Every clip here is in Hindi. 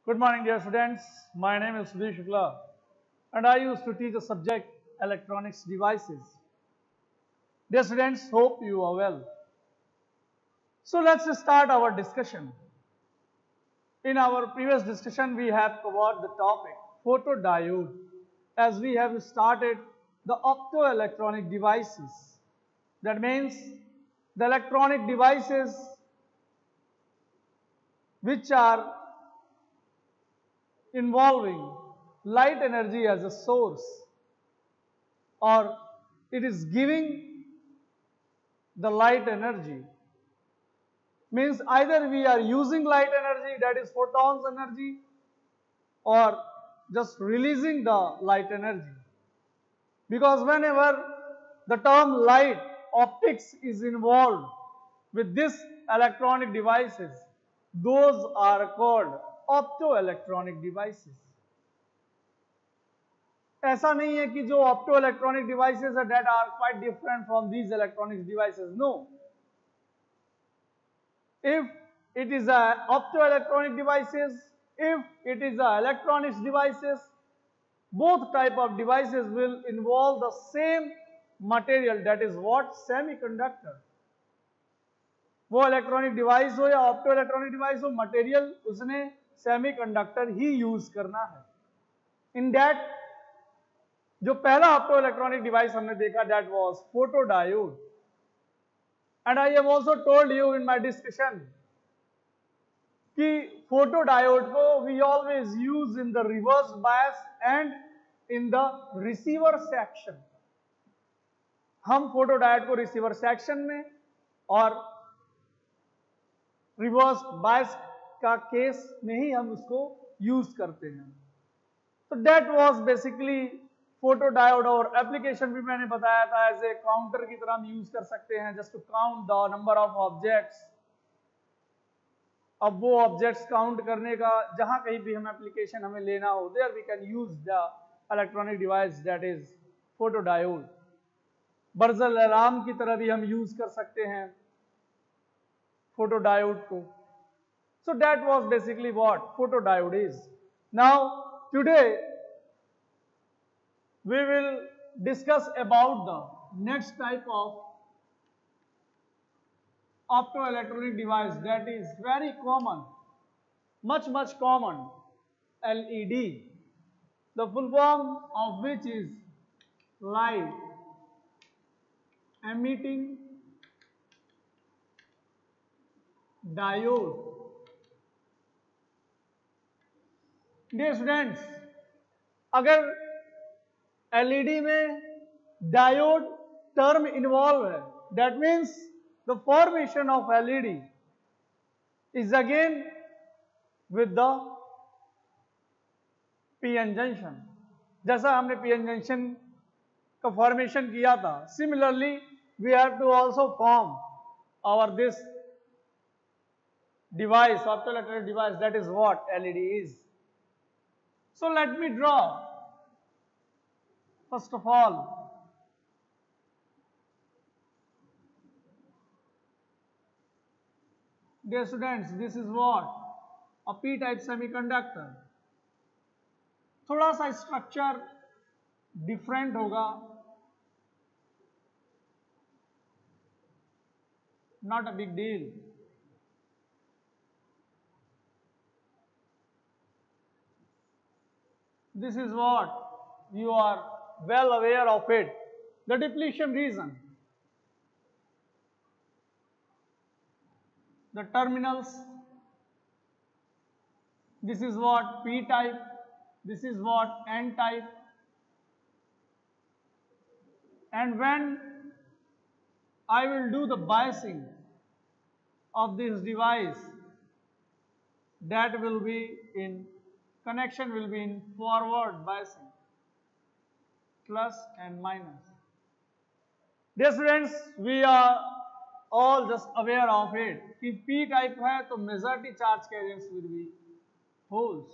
Good morning, dear students. My name is Sudhir Shukla, and I used to teach the subject electronics devices. Dear students, hope you are well. So let's start our discussion. In our previous discussion, we have covered the topic photodiode, as we have started the optoelectronic devices. That means the electronic devices which are involving light energy as a source, or it is giving the light energy. Means either we are using light energy, that is photons energy, or just releasing the light energy. Because whenever the term light, optics is involved with this electronic devices, those are called optoelectronic devices. ऐसा नहीं है कि जो optoelectronic devices are that are quite different from these electronic devices. No. If it is a optoelectronic devices, if it is a electronics devices, both type of devices will involve the same material, that is what? Semiconductor. वो इलेक्ट्रॉनिक डिवाइस हो या ऑप्टो इलेक्ट्रॉनिक डिवाइस हो, मटेरियल उसने सेमीकंडक्टर ही यूज करना है. इन दैट जो पहला ऑप्टो इलेक्ट्रॉनिक डिवाइस हमने देखा, that was photodiode. And I have also told you in my discussion कि फोटोडायोड को we always use in the reverse bias and in the receiver section. हम फोटोडायोड को रिसीवर सेक्शन में और रिवर्स बायस का केस में ही हम उसको यूज करते हैं. तो दैट वाज बेसिकली फोटोडायोड. और एप्लीकेशन भी मैंने बताया था, एज ए काउंटर की तरह हम यूज कर सकते हैं, just to count the number of objects. अब वो ऑब्जेक्ट्स काउंट करने का जहां कहीं भी हम एप्लीकेशन हमें लेना हो, there we can use the electronic device that is photodiode. Burglar alarm की तरह भी हम यूज कर सकते हैं photodiode को. So that was basically what photodiode is. Now today we will discuss about the next type of optoelectronic device that is very common, much common, LED. The full form of which is light emitting diode. Dear students, अगर एलईडी में डायोड टर्म इन्वॉल्व है, that means the formation of LED is again with the PN junction. जैसा हमने पीएन जंक्शन का फॉर्मेशन किया था, similarly we have to also form our this device, optoelectronic device, that is what LED is. So let me draw. First of all, dear students, this is what? A p-type semiconductor. थोड़ा सा स्ट्रक्चर डिफरेंट होगा, not a big deal. This is what you are well aware of it, the depletion region. The terminals, this is what P type, this is what N type. And when I will do the biasing of this device, that will be in connection will be in forward biasing, plus and minus. Dear students, we are all just aware of it कि P type है तो majority charge carriers will be holes.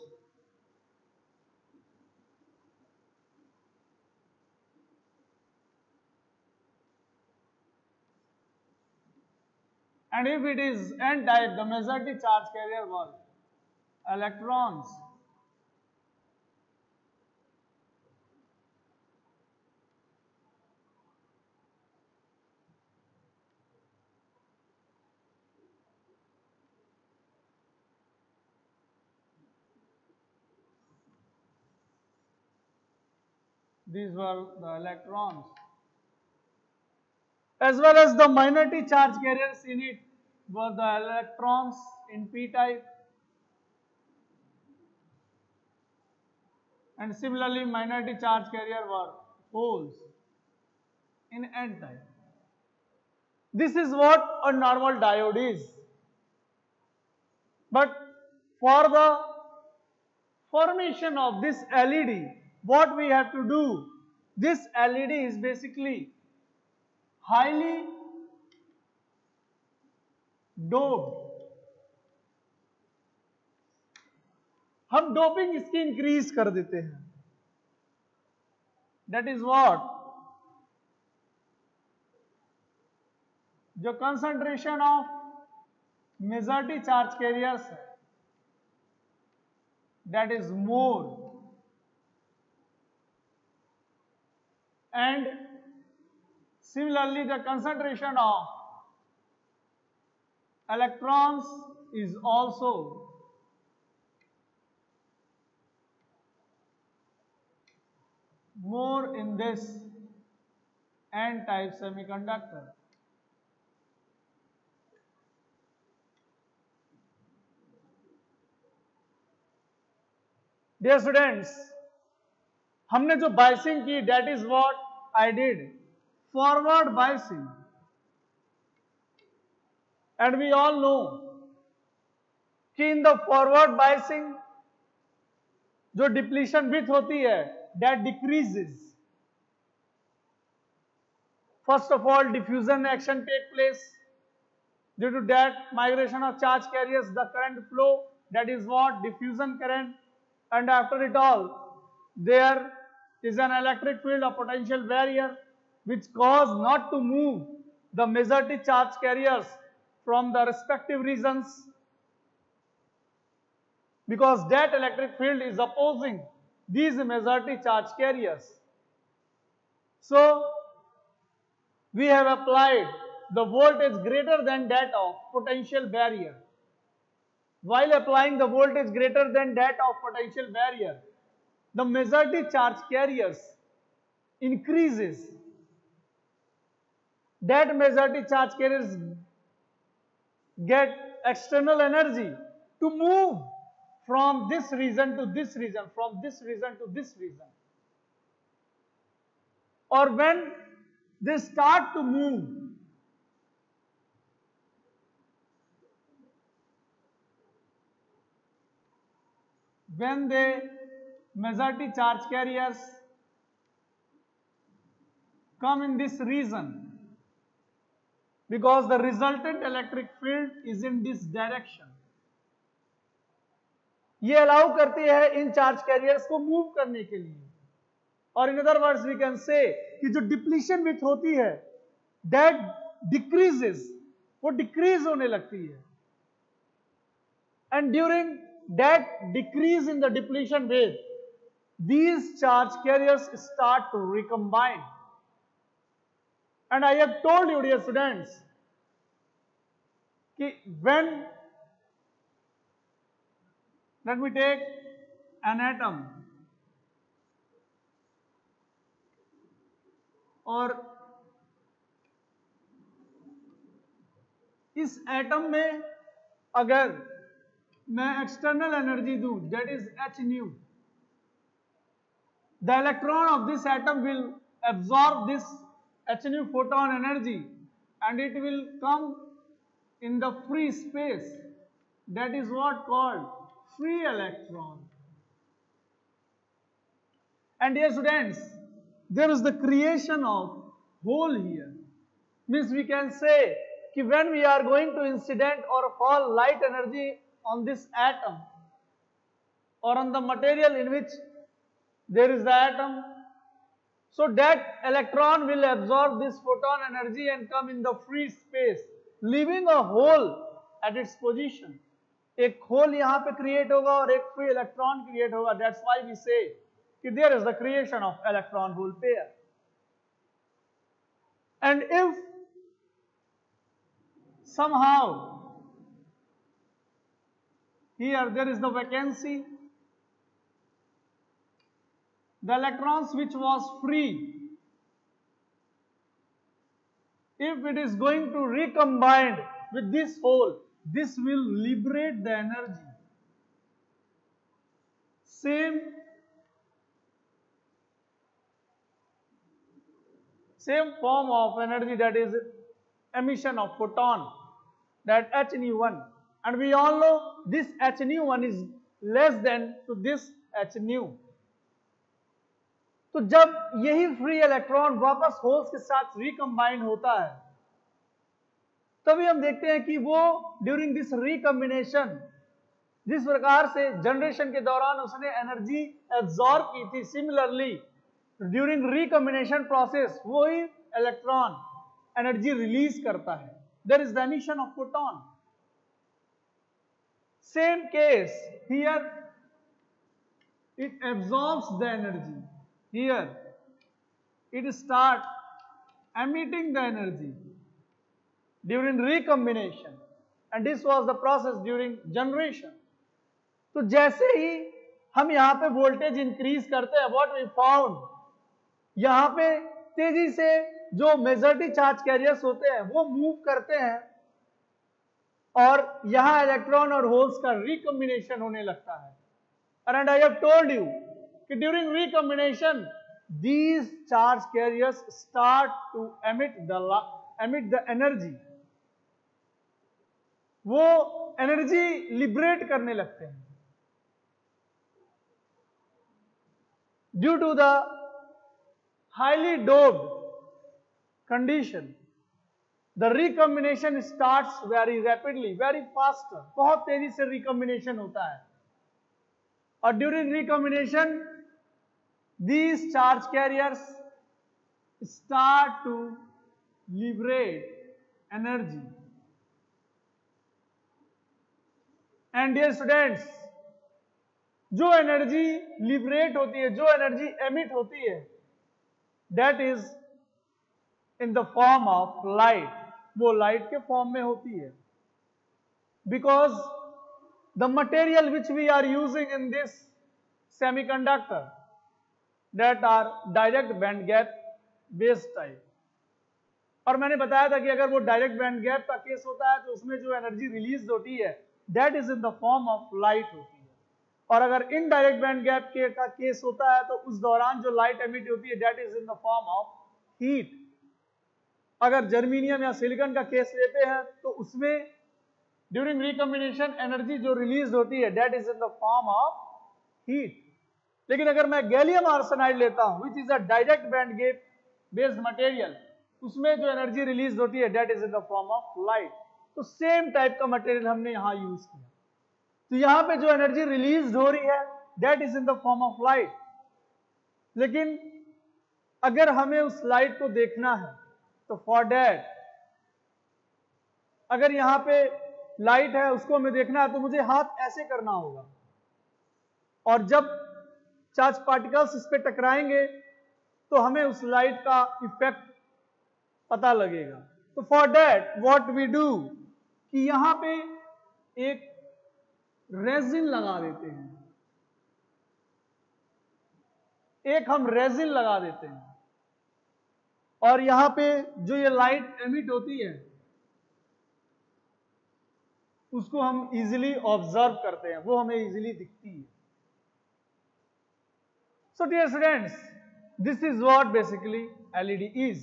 And if it is N type, the majority charge carrier was electrons. These were the electrons. As well as the minority charge carriers in it were the electrons in p-type, and similarly minority charge carrier were holes in n-type. This is what a normal diode is. But for the formation of this LED, what we have to do? This LED is basically highly doped. हम डोपिंग इसकी इंक्रीज कर देते हैं. That is what? जो concentration of majority charge carriers है, that is more, and similarly the concentration of electrons is also more in this n-type semiconductor. Dear students, हमने जो बायसिंग की, that is what I did, forward biasing, and we all know कि in the forward biasing जो depletion width होती है, that decreases. First of all, diffusion action take place. Due to that migration of charge carriers, the current flow, that is what? Diffusion current. And after it all, there is an electric field, a potential barrier, which cause not to move the majority charge carriers from the respective regions, because that electric field is opposing these majority charge carriers. So we have applied the voltage greater than that of potential barrier. While applying the voltage greater than that of potential barrier, the majority charge carriers increases. That majority charge carriers get external energy to move from this region to this region, from this region to this region. Or when they start to move, when the majority charge carriers come in this region, because the resultant electric field is in this direction, ये अलाउ करती है इन चार्ज कैरियर्स को मूव करने के लिए. और in other words we can say कि जो डिप्लीशन विथ होती है, दैट डिक्रीजेस, वो डिक्रीज होने लगती है. And during that decrease in the depletion wave, these charge carriers start to recombine. And I have told you, dear students, कि when, let me take an atom, और इस एटम में अगर मैं एक्सटर्नल एनर्जी दूं, that is h nu, the electron of this atom will absorb this h nu photon energy and it will come in the free space. That is what called free electron. And dear students, there is the creation of hole here. Means we can say कि when we are going to incident or fall light energy on this atom or on the material in which there is the atom, so that electron will absorb this photon energy and come in the free space, leaving a hole at its position. एक होल यहां पे क्रिएट होगा और एक फ्री इलेक्ट्रॉन क्रिएट होगा. दैट्स व्हाई वी से कि there is the creation of electron hole pair. And if somehow here there is the vacancy, the electrons which was free, if it is going to recombine with this hole, this will liberate the energy. Same form of energy, that is emission of photon, that h nu 1, and we all know this h nu 1 is less than to this h nu. तो जब यही फ्री इलेक्ट्रॉन वापस होल्स के साथ रिकम्बाइन होता है, तभी हम देखते हैं कि वो ड्यूरिंग दिस रिकम्बिनेशन जिस प्रकार से जनरेशन के दौरान उसने एनर्जी एब्जॉर्ब की थी, सिमिलरली ड्यूरिंग रिकम्बिनेशन प्रोसेस वही इलेक्ट्रॉन एनर्जी रिलीज करता है. There is the emission of photon. Same case here, it absorbs the energy. Here it start emitting the energy during recombination, and this was the process during generation. तो जैसे ही हम यहाँ पे वोल्टेज इंक्रीज करते हैं, व्हाट वी फाउंड, यहाँ पे तेजी से जो मेजॉरिटी चार्ज कैरियर्स होते हैं वो मूव करते हैं और यहाँ इलेक्ट्रॉन और होल्स का रिकम्बिनेशन होने लगता है. And I have told you कि during recombination these charge carriers start to emit the energy. वो एनर्जी लिबरेट करने लगते हैं. Due to the highly doped condition, the recombination starts very rapidly, very faster. बहुत तेजी से recombination होता है. और during recombination, these charge carriers start to liberate energy. And dear students, जो एनर्जी लिबरेट होती है, जो एनर्जी एमिट होती है, that is in the form of light. वो लाइट के फॉर्म में होती है. Because the material which we are using in this semiconductor, that are direct band gap based type. और मैंने बताया था कि अगर वो डायरेक्ट बैंड गैप का केस होता है तो उसमें जो एनर्जी रिलीज होती है that is in the form of light होती है. और अगर इनडायरेक्ट बैंड गैप का केस होता है तो उस दौरान जो लाइट एमिट होती है that is in the form of heat. अगर जर्मेनियम या सिलिकॉन का केस लेते हैं तो उसमें ड्यूरिंग रिकम्बिनेशन एनर्जी जो रिलीज होती है that is in the form of heat. लेकिन अगर मैं गैलियम आर्सेनाइड लेता हूं which is a direct band gap based material, उसमें जो एनर्जी रिलीज होती है that is in the form of light. तो सेम टाइप का मटेरियल हमने यहां यूज किया. तो यहां पे जो एनर्जी रिलीज हो रही है that is in the form of light. लेकिन अगर हमें उस लाइट को देखना है तो फॉर दैट, अगर यहां पे लाइट है उसको हमें देखना है तो मुझे हाथ ऐसे करना होगा, और जब चार्ज पार्टिकल्स इस पे टकराएंगे तो हमें उस लाइट का इफेक्ट पता लगेगा. तो for that what we do कि यहां पे एक रेजिन लगा देते हैं, एक हम रेजिन लगा देते हैं, और यहां पे जो ये लाइट एमिट होती है उसको हम इजीली ऑब्जर्व करते हैं, वो हमें इजीली दिखती है. So dear students, this is what basically LED is.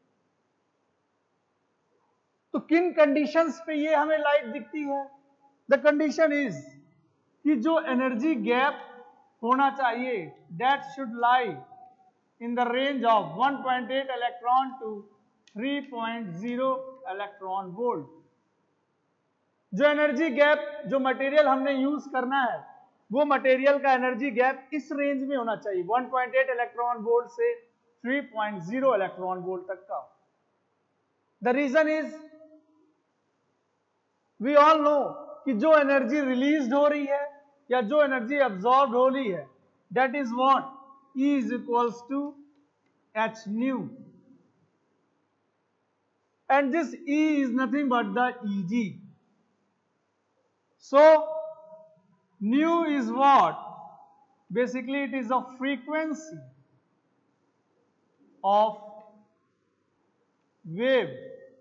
तो किन कंडीशंस पे ये हमें लाइट दिखती है? The condition is कि जो एनर्जी गैप होना चाहिए that should lie in the range of 1.8 electron to 3.0 electron volt. जो एनर्जी गैप, जो मटेरियल हमने यूज करना है वो मटेरियल का एनर्जी गैप इस रेंज में होना चाहिए 1.8 इलेक्ट्रॉन वोल्ट से 3.0 इलेक्ट्रॉन वोल्ट तक का. The reason is we all know कि जो एनर्जी रिलीज हो रही है या जो एनर्जी एब्जॉर्ब हो रही है, that is what, E is equals to h nu, and this E is nothing but the Eg. So nu is what? Basically it is the frequency of wave.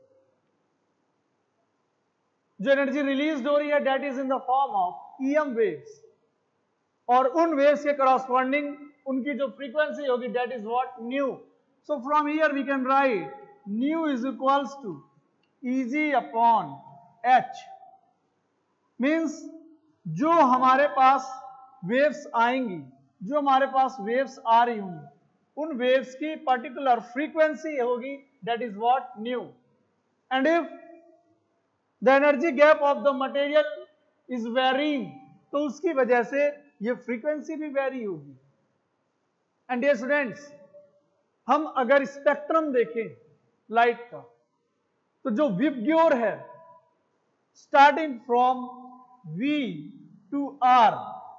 जो एनर्जी रिलीज हो रही है that is in the form of EM waves, और उन वेव्स के करस्पॉन्डिंग उनकी जो फ्रीक्वेंसी होगी that is what, nu. So from here we can write nu is equals to Eg upon H. Means जो हमारे पास वेव्स आएंगी, जो हमारे पास वेव्स आ रही होंगी, उन वेव्स की पर्टिकुलर फ्रीक्वेंसी होगी that is what, nu. And if the energy gap of the material is varying, तो उसकी वजह से ये फ्रीक्वेंसी भी वेरी होगी. एंड डियर स्टूडेंट्स, हम अगर स्पेक्ट्रम देखें लाइट का, तो जो विबग्योर है starting from V to R,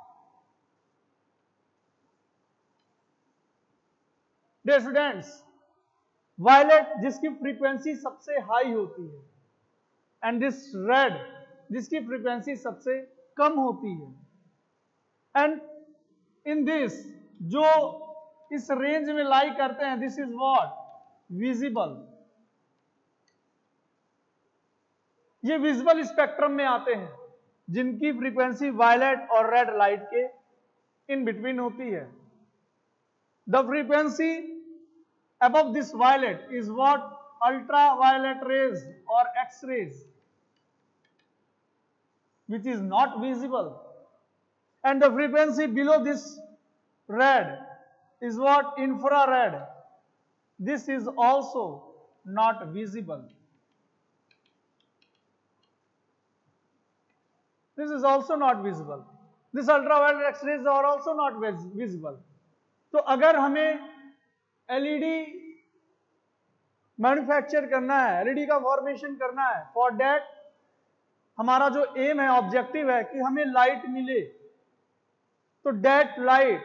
dear students, violet जिसकी फ्रीक्वेंसी सबसे हाई होती है, एंड दिस रेड जिसकी फ्रीक्वेंसी सबसे कम होती है, एंड इन दिस जो इस रेंज में लाई करते हैं, दिस इज व्हाट, विजिबल. ये विजिबल स्पेक्ट्रम में आते हैं जिनकी फ्रीक्वेंसी वायलेट और रेड लाइट के इन बिटवीन होती है. The frequency above this violet is what, ultraviolet rays or X-rays, which is not visible, and the frequency below this red is what, infrared. This is also not visible. This is also not visible. This ultraviolet X-rays are also not visible. तो अगर हमें एलईडी मैन्युफैक्चर करना है, एलईडी का फॉर्मेशन करना है, फॉर दैट हमारा जो एम है, ऑब्जेक्टिव है कि हमें लाइट मिले, तो दैट लाइट,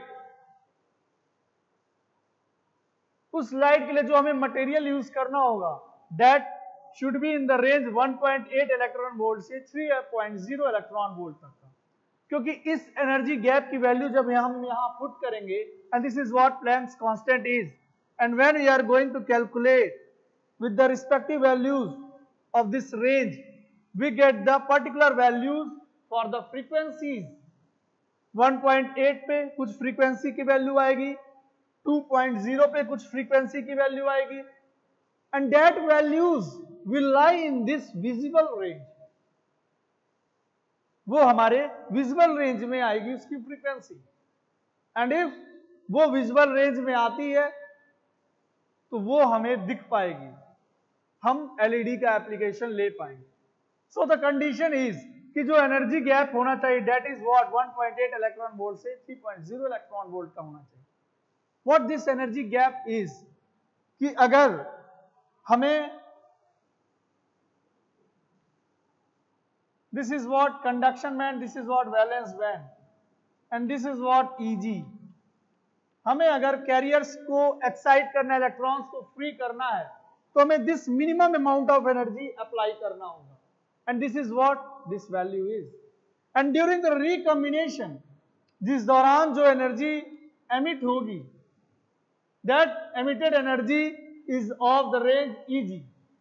उस लाइट के लिए जो हमें मटेरियल यूज करना होगा, that should be in the range 1.8 electron volt से 3.0 इलेक्ट्रॉन वोल्ट तक का. क्योंकि इस एनर्जी गैप की वैल्यू जब हम यहां पुट करेंगे, and this is what Planck's constant is, and when we are going to calculate with the respective values of this range, we get the particular values for the frequencies. 1.8 पे कुछ फ्रीक्वेंसी की वैल्यू आएगी, 2.0 पे कुछ फ्रीक्वेंसी की वैल्यू आएगी, and that values will lie in this visible range. वो हमारे विजिबल रेंज में आएगी उसकी फ्रीक्वेंसी. एंड इफ वो विजिबल रेंज में आती है तो वो हमें दिख पाएगी, हम एलईडी का एप्लीकेशन ले पाएंगे. सो द कंडीशन इज कि जो एनर्जी गैप होना चाहिए that is what, 1.8 electron volt से 3.0 इलेक्ट्रॉन वोल्ट का होना चाहिए. What this energy gap is, कि अगर हमें, this is what conduction band, this is what valence band, and this is what Eg. हमें अगर कैरियर्स को एक्साइट करना है, इलेक्ट्रॉन्स को फ्री करना है, तो हमें this minimum amount of energy apply करना होगा, and this is what this value is. And during the recombination, जिस दौरान जो एनर्जी एमिट होगी, that emitted energy is of the range Eg.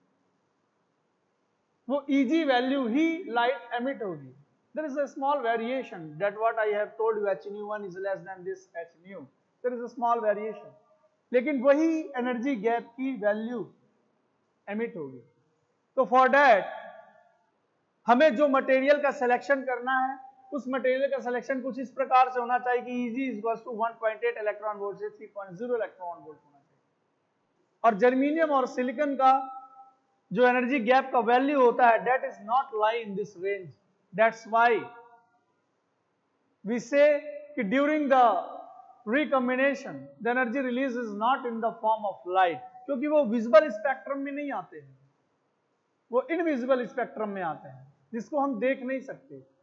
वो Eg वैल्यू ही लाइट एमिट होगी. There is a small variation, that what I have told you, h nu1 is less than this h nu. There is a small variation, लेकिन वही एनर्जी गैप की वैल्यू एमिट होगी. तो फॉर दैट हमें जो मटेरियल का सिलेक्शन करना है, उस मटेरियल का सिलेक्शन कुछ इस प्रकार से होना चाहिए कि Eg is equal to 1.8 electron volt से 3.0 इलेक्ट्रॉन वोल्ट होना चाहिए. और जर्मीनियम और सिलिकॉन का जो एनर्जी गैप का वैल्यू होता है, that is not lie in this range. That's why we say कि during the recombination the energy release is not in the form of light, क्योंकि वो विजिबल स्पेक्ट्रम में नहीं आते हैं, वो इनविजिबल स्पेक्ट्रम में आते हैं जिसको हम देख नहीं सकते.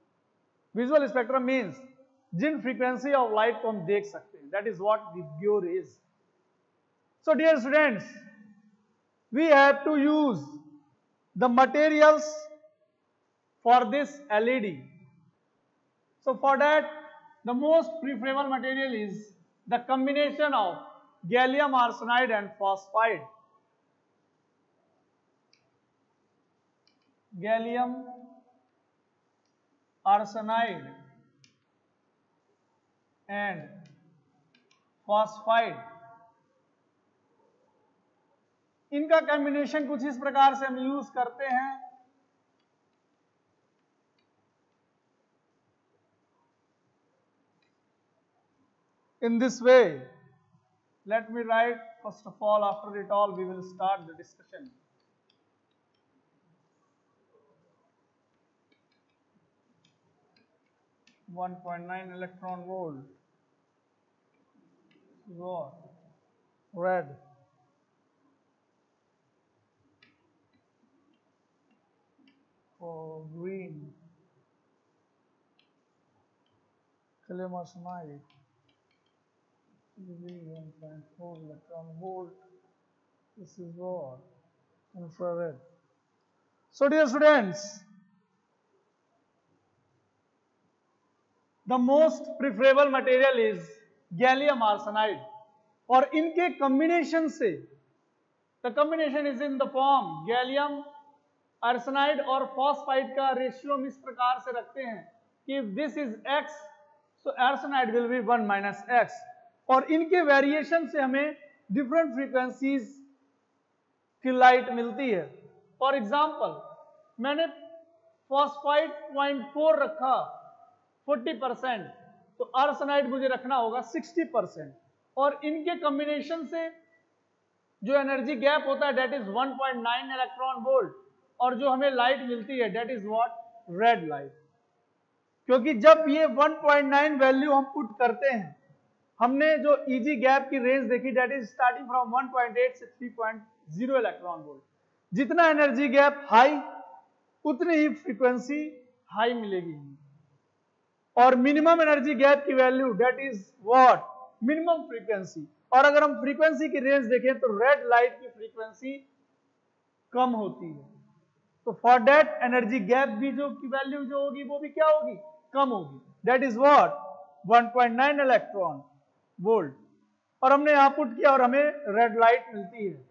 विजुअल स्पेक्ट्रम मीन्स जिन फ्रीक्वेंसी ऑफ लाइट को हम देख सकते हैं, दैट इज व्हाट विबग्यो rays. So dear students, we have to use the materials for this LED. So for that, the most preferable material is the combination of gallium arsenide and phosphide. Gallium arsenide and phosphide. इनका कॉम्बिनेशन कुछ इस प्रकार से हम यूज करते हैं. In this way, let me write first of all, after it all we will start the discussion. (1.9 electron volt) red, green, gallium arsenide, 1.4 electron volt. This is what? Infrared. So dear students, the most preferable material is gallium arsenide. और इनके combination से, the combination is in the form gallium arsenide और phosphide का रेशियो हम इस प्रकार से रखते हैं कि if this is x, so arsenide will be 1 minus x. और इनके वेरिएशन से हमें डिफरेंट फ्रीक्वेंसीज की लाइट मिलती है. फॉर एग्जाम्पल, मैंने फॉस्फाइड 0.4 रखा 40%, तो आर्सेनाइड मुझे रखना होगा 60%. और इनके कॉम्बिनेशन से जो एनर्जी गैप होता है दैट इज 1.9 इलेक्ट्रॉन वोल्ट, और जो हमें लाइट मिलती है that is what? Red light. क्योंकि जब ये 1.9 वैल्यू हम पुट करते हैं, हमने जो ईजी गैप की रेंज देखी दैट इज स्टार्टिंग फ्रॉम 1.8 से 3.0 इलेक्ट्रॉन वोल्ट. जितना एनर्जी गैप हाई उतनी ही फ्रीक्वेंसी हाई मिलेगी. और मिनिमम एनर्जी गैप की value that is what? Minimum frequency. और अगर हम फ्रीक्वेंसी की रेंज देखें तो रेड लाइट की फ्रीक्वेंसी कम होती है. तो फॉर दैट एनर्जी गैप भी जो की वैल्यू जो होगी वो भी क्या होगी? कम होगी. That is what? 1.9 electron volt. और हमने यहां पुट किया और हमें रेड लाइट मिलती है.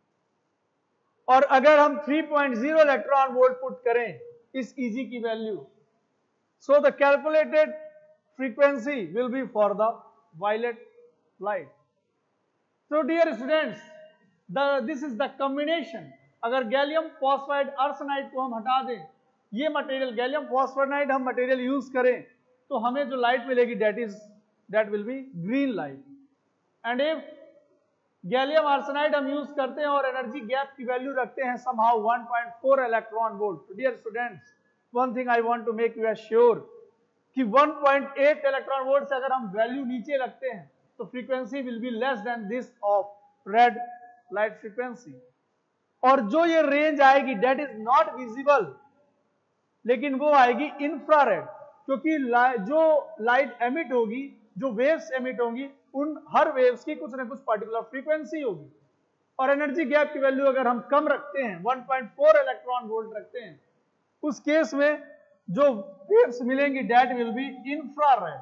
और अगर हम 3.0 इलेक्ट्रॉन वोल्ट पुट करें इस ईजी की value, so the calculated frequency will B for the violet light. So dear students, this is the combination. अगर गैलियम फॉस्फाइड आर्सेनाइड को हम हटा दें, ये मटेरियल गैलियम फॉस्फाइड हम मटेरियल यूज करें, तो हमें जो लाइट मिलेगी that will be green light. And if gallium arsenide हम यूज करते हैं और एनर्जी गैप की वैल्यू रखते हैं somehow 1.4 इलेक्ट्रॉन वोल्ट, तो dear students, one thing I want to make you sure कि 1.8 इलेक्ट्रॉन वोल्ट से अगर हम वैल्यू नीचे रखते हैं तो frequency will be less than this of red light frequency. और जो ये रेंज आएगी दैट इज नॉट विजिबल, लेकिन वो आएगी इंफ्रारेड. क्योंकि जो लाइट एमिट होगी, जो वेव्स एमिट होंगी, उन हर वेव्स की कुछ ना कुछ पर्टिकुलर फ्रीक्वेंसी होगी. और एनर्जी गैप की वैल्यू अगर हम कम रखते हैं, 1.4 इलेक्ट्रॉन वोल्ट रखते हैं, उस केस में जो वेव्स मिलेंगी that will be infrared.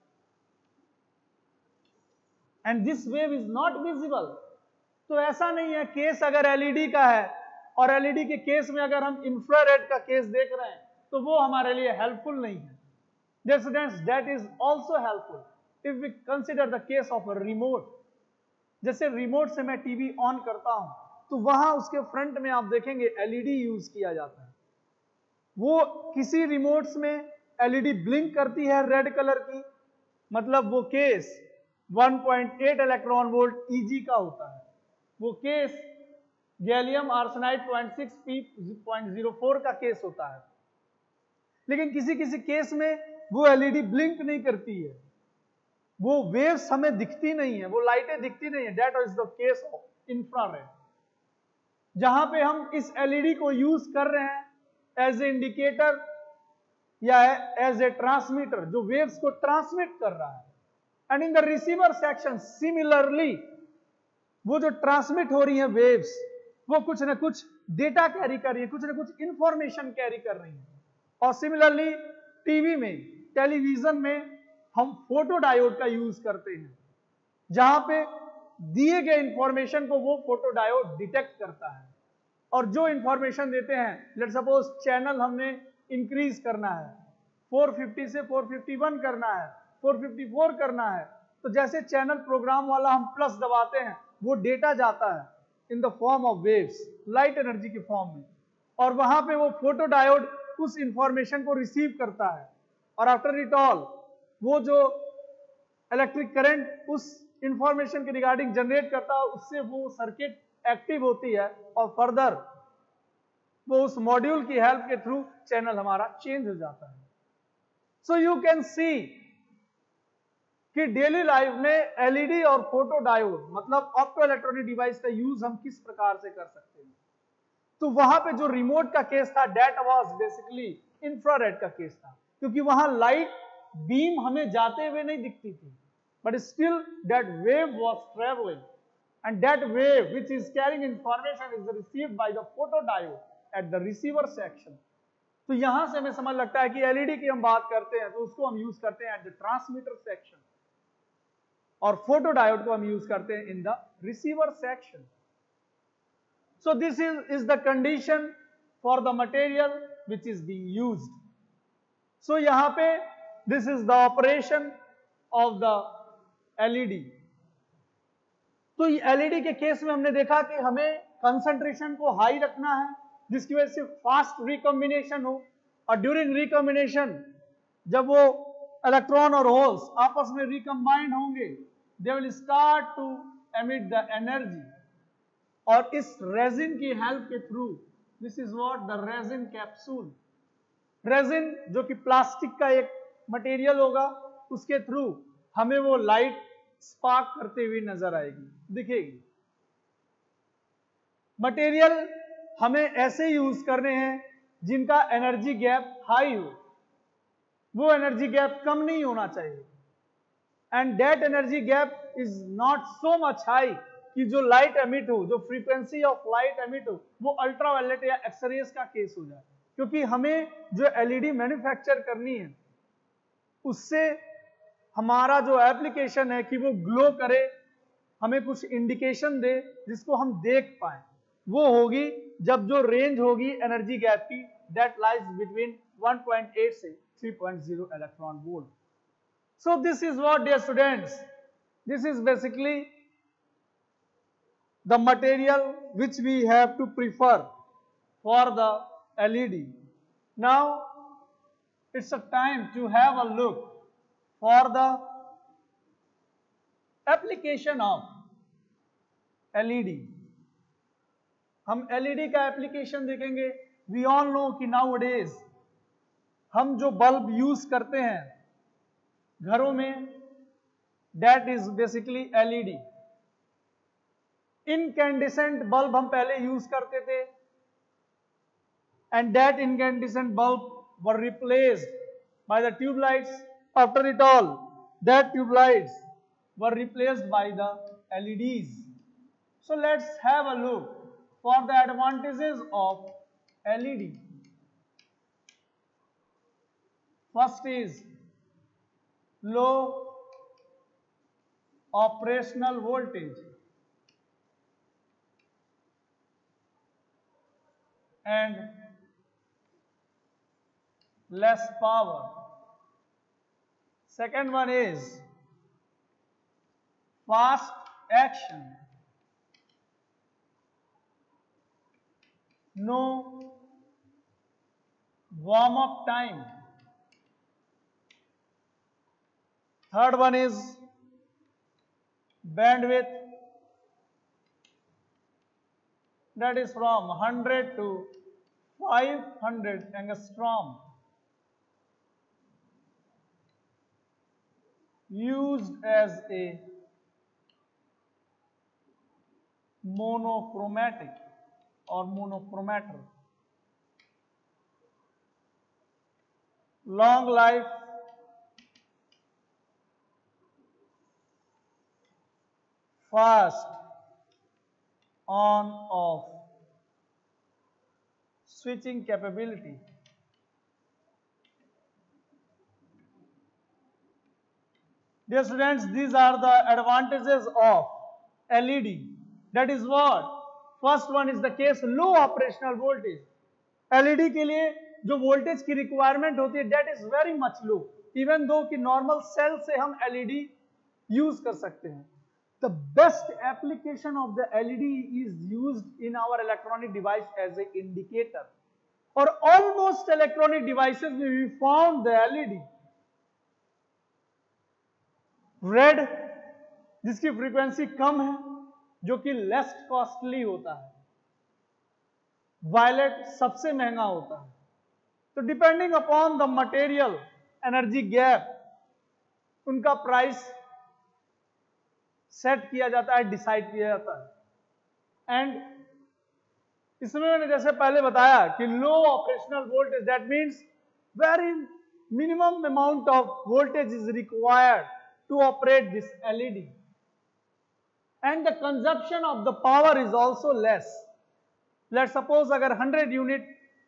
And this wave is not visible. तो ऐसा नहीं है, केस अगर एलईडी का है और एलईडी के केस में अगर हम इंफ्रारेड का केस देख रहे हैं तो वो हमारे लिए हेल्पफुल नहीं है. Dear students, that is also helpful if we consider the case of a remote. जैसे रिमोट से मैं टीवी ऑन करता हूं तो वहां उसके फ्रंट में आप देखेंगे एलईडी यूज किया जाता है. वो किसी रिमोट्स में एलईडी ब्लिंक करती है रेड कलर की, मतलब वो केस 1.8 इलेक्ट्रॉन वोल्ट ईजी का होता है. वो केस गैलियम आर्सेनाइड 0.6p.04 का केस होता है. लेकिन किसी किसी केस में वो एलईडी ब्लिंक नहीं करती है, वो वेव्स हमें दिखती नहीं है, वो लाइटें दिखती नहीं है. That is the case of infrared. जहां पे हम इस एलईडी को यूज कर रहे हैं एज ए इंडिकेटर या एज ए ट्रांसमीटर जो वेव्स को ट्रांसमिट कर रहा है। And in the receiver section similarly वो जो ट्रांसमिट हो रही है वेव्स वो कुछ ना कुछ डेटा कैरी कर रही है, कुछ ना कुछ इंफॉर्मेशन कैरी कर रही है। और सिमिलरली टीवी में, टेलीविजन में हम फोटो डायोड का यूज करते हैं, जहां पे दिए गए इंफॉर्मेशन को वो फोटो डायोड डिटेक्ट करता है और जो इंफॉर्मेशन देते हैं, लेट सपोज चैनल हमने इंक्रीज करना है, 450 से 451 करना है, 454 करना है, तो जैसे चैनल प्रोग्राम वाला हम प्लस दबाते हैं वो डेटा जाता है in the form of waves, light energy के फॉर्म में, और वहां पे वो फोटो डायोड उस इंफॉर्मेशन को रिसीव करता है और आफ्टर इट ऑल वो जो इलेक्ट्रिक करंट उस इंफॉर्मेशन के रिगार्डिंग जनरेट करता है उससे वो सर्किट एक्टिव होती है और फर्दर वो उस मॉड्यूल की हेल्प के थ्रू चैनल हमारा चेंज हो जाता है। सो यू कैन सी कि डेली लाइफ में एलईडी और फोटो डायोड मतलब ऑप्टो इलेक्ट्रॉनिक डिवाइस का यूज हम किस प्रकार से कर सकते हैं। तो वहां पे जो रिमोट का केस था दैट वाज बेसिकली इंफ्रारेड का केस था, क्योंकि वहां लाइट बीम हमें जाते हुए नहीं दिखती थी, but still that wave was travelling and that wave which is carrying information is received by the photodiode at the receiver section। तो यहां से हमें समझ लगता है कि एलईडी की हम बात करते हैं तो उसको हम यूज करते हैं एट द ट्रांसमीटर सेक्शन और फोटोडायोड को हम यूज करते हैं in the receiver section. So this is the condition for the material which is being used. So यहां पे this is the operation of the LED. तो एलईडी के केस में हमने देखा कि हमें कंसंट्रेशन को हाई रखना है जिसकी वजह से फास्ट रिकॉम्बिनेशन हो, और ड्यूरिंग रिकॉम्बिनेशन जब वो इलेक्ट्रॉन और होल्स आपस में रिकम्बाइंड होंगे they will start to emit the energy, और इस रेजिन की हेल्प के थ्रू, this is what the resin capsule, resin जो कि प्लास्टिक का एक मटेरियल होगा उसके थ्रू हमें वो लाइट स्पार्क करते हुए नजर आएगी, दिखेगी। मटेरियल हमें ऐसे यूज करने हैं जिनका एनर्जी गैप हाई हो, वो एनर्जी गैप कम नहीं होना चाहिए, and that energy gap is not so much high कि जो लाइट एमिट हो, जो फ्रीक्वेंसी ऑफ लाइट एमिट हो वो अल्ट्रावायलेट या एक्सरेज का केस हो जाए, क्योंकि हमें जो एलईडी मैन्युफैक्चर करनी है उससे हमारा जो एप्लीकेशन है कि वो ग्लो करे, हमें कुछ इंडिकेशन दे जिसको हम देख पाए, वो होगी जब जो रेंज होगी एनर्जी गैप की दैट लाइज बिटवीन 1.8 से 3.0 electron volt. So this is what dear students, this is basically the material which we have to prefer for the LED. Now it's a time to have a look for the application of LED। हम LED का एप्लीकेशन देखेंगे। We all know कि nowadays हम जो बल्ब यूज करते हैं घरों में that is basically LED। Incandescent bulb हम पहले यूज करते थे and that incandescent bulb were replaced by the tube lights। After it all, that tube lights were replaced by the LEDs। So let's have a look for the advantages of LED। First is low operational voltage and less power। Second one is fast action, no warm up time। Third one is bandwidth, that is from 100 to 500 angstrom, used as a monochromatic or monochromator। long life, fast on off switching capability. Dear students, these are the advantages of LED. That is what? First one is the case low operational voltage. LED के लिए जो वोल्टेज की रिक्वायरमेंट होती है that is very much low. Even though कि नॉर्मल सेल से हम LED यूज कर सकते हैं. The best application of the LED is used in our electronic device as an indicator. Or almost electronic devices we found the LED. Red जिसकी फ्रीक्वेंसी कम है जो कि लेस कॉस्टली होता है, वायलेट सबसे महंगा होता है. तो depending upon the material energy gap उनका प्राइस सेट किया जाता है, डिसाइड किया जाता है. एंड इसमें मैंने जैसे पहले बताया कि low operational voltage that means very minimum amount of voltage is required to operate this LED, and the consumption of the power is also less. Let's suppose अगर 100 यूनिट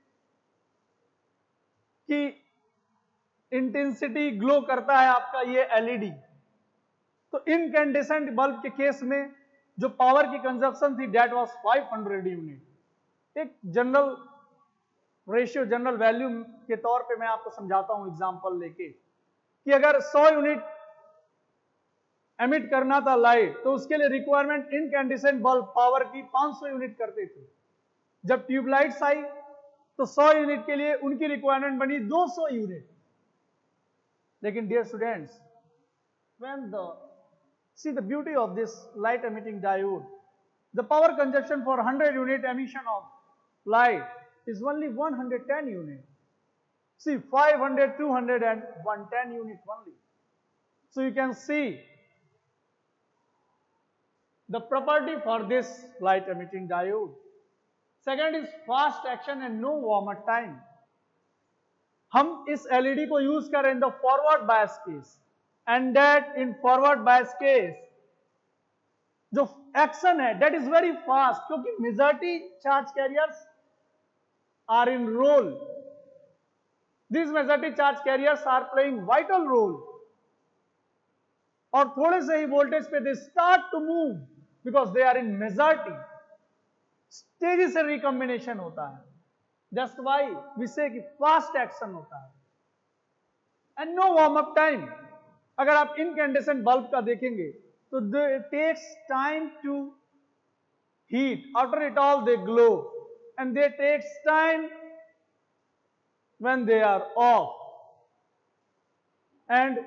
की इंटेंसिटी ग्लो करता है आपका ये LED, तो इनकैंडेसेंट बल्ब के केस में जो पावर की कंजप्शन थी डेट वाज 500 यूनिट. एक जनरल रेशियो, जनरल वैल्यू के तौर पे मैं आपको समझाता हूं एग्जांपल लेके कि अगर 100 यूनिट एमिट करना था लाइट तो उसके लिए रिक्वायरमेंट इनकैंडेसेंट बल्ब पावर की 500 यूनिट करते थे. जब ट्यूबलाइट्स आई तो 100 यूनिट के लिए उनकी रिक्वायरमेंट बनी 200 यूनिट. लेकिन dear students, when see the beauty of this light emitting diode, the power consumption for 100 unit emission of light is only 110 unit. See, 500, 200 and 110 unit only. So you can see the property for this light emitting diode. Second is fast action and no warm up time. हम इस LED को यूज करें in the forward bias case, and that in forward bias case जो एक्शन है that is very fast क्योंकि majority charge carriers are in role. These majority charge carriers are playing vital role. और थोड़े से ही वोल्टेज पे they start to move because they are in majority. तेजी से रिकॉम्बिनेशन होता है. That's why we say कि fast action होता है. And no warm up time. अगर आप इनकैंडेसेंट बल्ब का देखेंगे तो it takes time to heat. After it all they glow, and they takes time when they are off. And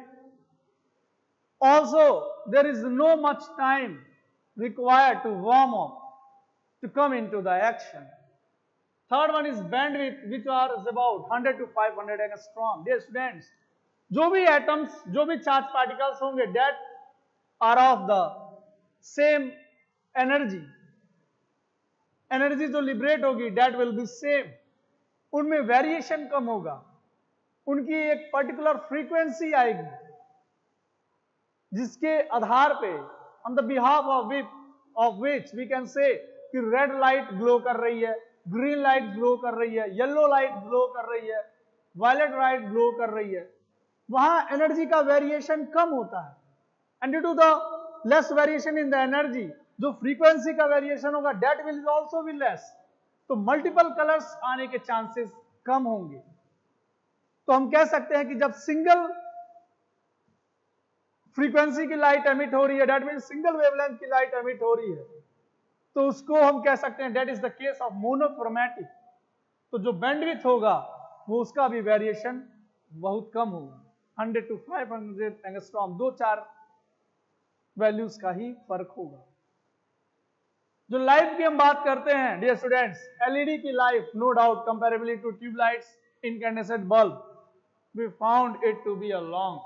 also there is no much time required to warm up to come into the action. Third one is bandwidth, which are about 100 to 500 angstrom. Dear students, जो भी एटम्स, जो भी चार्ज पार्टिकल्स होंगे that are of the same energy, energy जो लिबरेट होगी that will be same. उनमें वेरिएशन कम होगा, उनकी एक पर्टिकुलर फ्रीक्वेंसी आएगी जिसके आधार पे on the behalf of which we can say कि रेड लाइट ग्लो कर रही है, ग्रीन लाइट ग्लो कर रही है, येलो लाइट ग्लो कर रही है, वायलेट लाइट ग्लो कर रही है. वहां एनर्जी का वेरिएशन कम होता है. And due to the less variation in the energy जो फ्रीक्वेंसी का वेरिएशन होगा that will also be less. तो मल्टीपल कलर्स आने के चांसेस कम होंगे. तो हम कह सकते हैं कि जब सिंगल फ्रीक्वेंसी की लाइट एमिट हो रही है, डेट मीन सिंगल वेवलेंथ की लाइट एमिट हो रही है, तो उसको हम कह सकते हैं that is the case of monochromatic. तो जो बैंडविड्थ होगा वो उसका भी वेरिएशन बहुत कम होगा, 100 to 500 एंगस्ट्रॉम, 2-4 वैल्यूज का ही फर्क होगा. जो लाइफ की हम बात करते हैं डियर स्टूडेंट्स, एलईडी की life no doubt comparably to tubelights, incandescent bulb, we found it to be a long.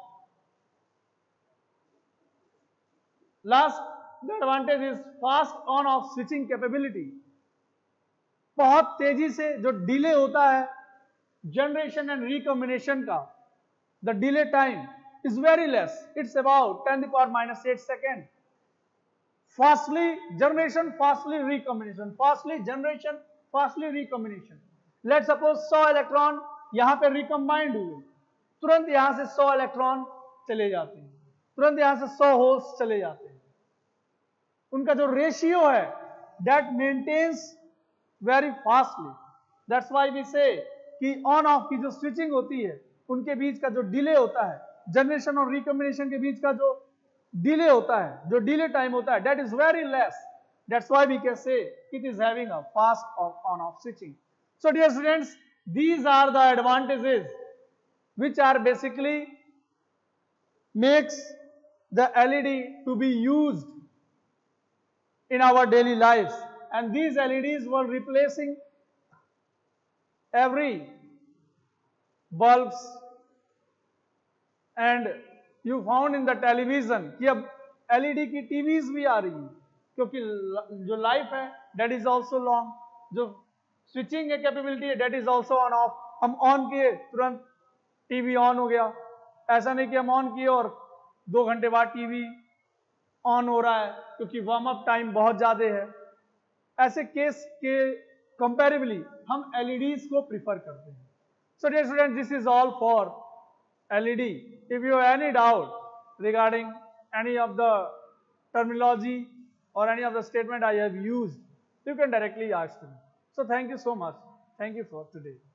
Last the advantage is fast on off switching capability. बहुत तेजी से जो डिले होता है जनरेशन एंड रिकॉम्बिनेशन का the delay time is very less. It's about 10 to the power -8 second. Fastly generation, fastly recombination, fastly generation, fastly recombination. Let's suppose 100 electron यहां पे रिकम्बाइंड हुए, तुरंत यहां से 100 इलेक्ट्रॉन चले जाते हैं, तुरंत यहां से 100 होल्स चले जाते हैं. उनका जो रेशियो है that maintains very fastly. That's why we say कि ऑन ऑफ की जो स्विचिंग होती है उनके बीच का जो डिले होता है, जनरेशन और रिकॉम्बिनेशन के बीच का जो डिले होता है, जो डिले टाइम होता है, that is very less. That's why we can say it is having a fast on-off switching. So dear students, these are the advantages which are basically makes the LED to be used in our daily lives, and these LEDs were replacing every bulbs. And you found in the television कि अब एलईडी की टीवीज भी आ रही हैं, क्योंकि जो लाइफ है डेट इज ऑल्सो लॉन्ग, जो स्विचिंग है कैपेबिलिटी है that is also on off. हम ऑन किए तुरंत टीवी ऑन हो गया, ऐसा नहीं कि हम ऑन किए और 2 घंटे बाद टीवी ऑन हो रहा है क्योंकि वार्म अप टाइम बहुत ज्यादा है. ऐसे केस के कंपेरेबली हम एलईडीज को प्रिफर करते हैं. So dear student, this is all for LED. If you have any doubt regarding any of the terminology or any of the statement I have used, you can directly ask me. So thank you so much. Thank you for today.